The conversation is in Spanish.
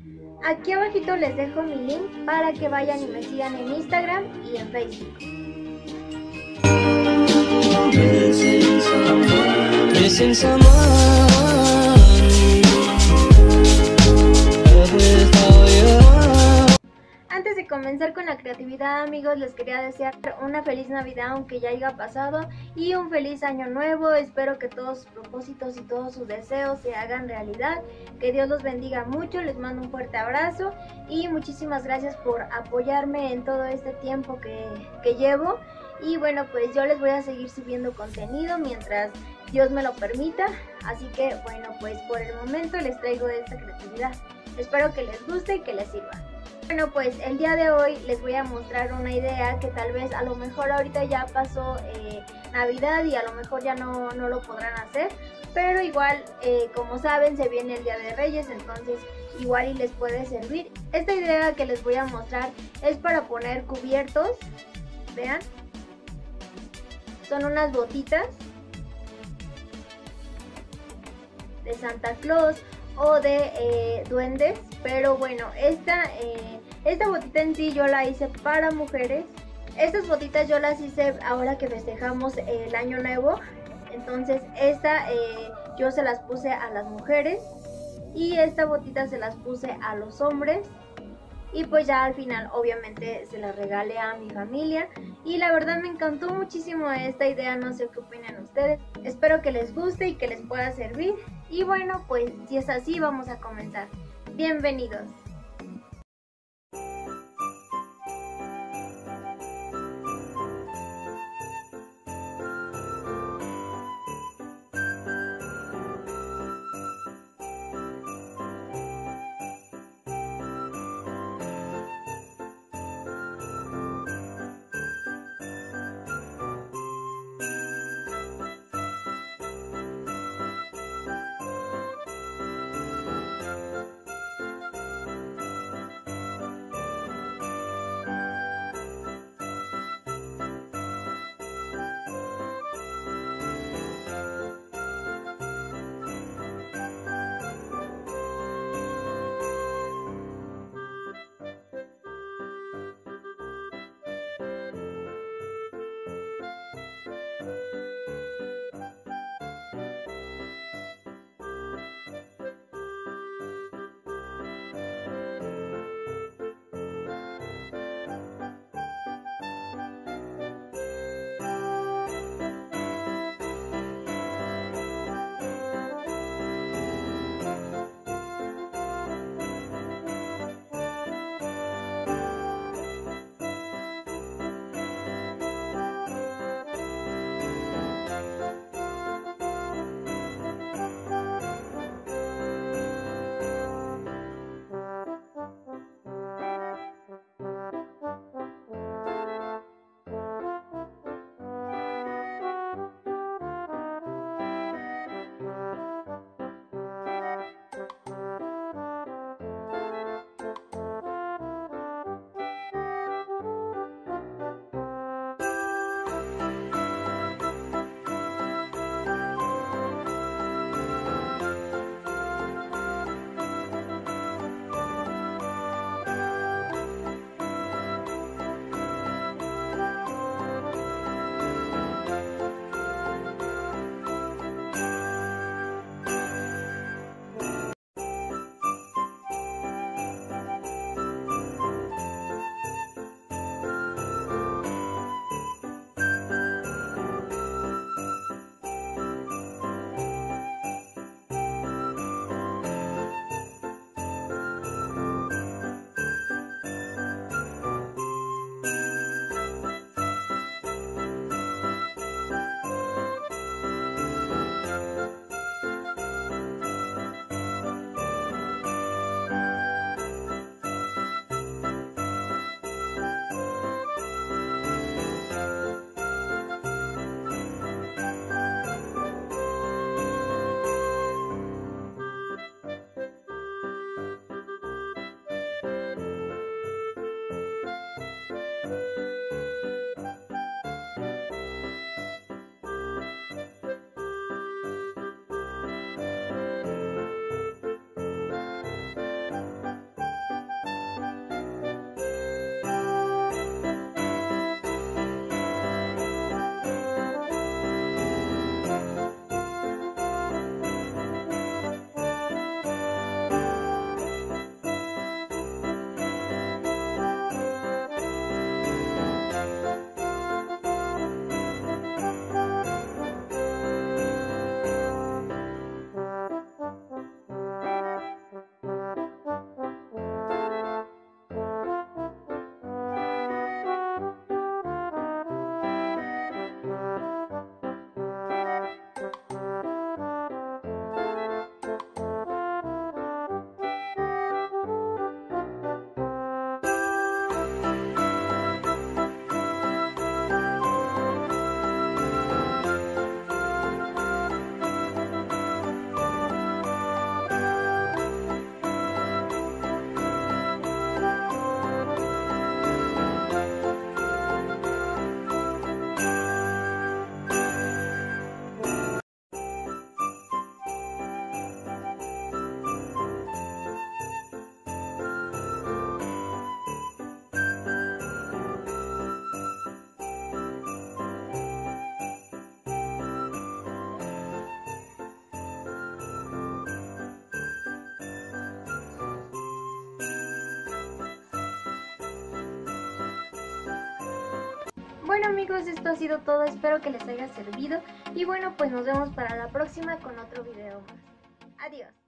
Aquí abajito les dejo mi link para que vayan y me sigan en Instagram y en Facebook. Missing someone. Antes de comenzar con la creatividad, amigos, les quería desear una feliz Navidad, aunque ya haya pasado, y un feliz año nuevo. Espero que todos sus propósitos y todos sus deseos se hagan realidad. Que Dios los bendiga mucho. Les mando un fuerte abrazo y muchísimas gracias por apoyarme en todo este tiempo que llevo. Y bueno, pues yo les voy a seguir subiendo contenido mientras Dios me lo permita. Así que bueno, pues por el momento les traigo esta creatividad. Espero que les guste y que les sirva. Bueno, pues el día de hoy les voy a mostrar una idea que tal vez a lo mejor ahorita ya pasó Navidad y a lo mejor ya no lo podrán hacer, pero igual como saben se viene el Día de Reyes, entonces igual y les puede servir. Esta idea que les voy a mostrar es para poner cubiertos, vean, son unas botitas de Santa Claus o de duendes, pero bueno, esta botita en sí yo la hice para mujeres. Estas botitas yo las hice ahora que festejamos el año nuevo, entonces esta yo se las puse a las mujeres y esta botita se las puse a los hombres. Y pues ya al final obviamente se la regalé a mi familia y la verdad me encantó muchísimo esta idea, no sé qué opinan ustedes. Espero que les guste y que les pueda servir. Y bueno, pues si es así vamos a comenzar. Bienvenidos. Bueno amigos, esto ha sido todo, espero que les haya servido y bueno, pues nos vemos para la próxima con otro video más. Adiós.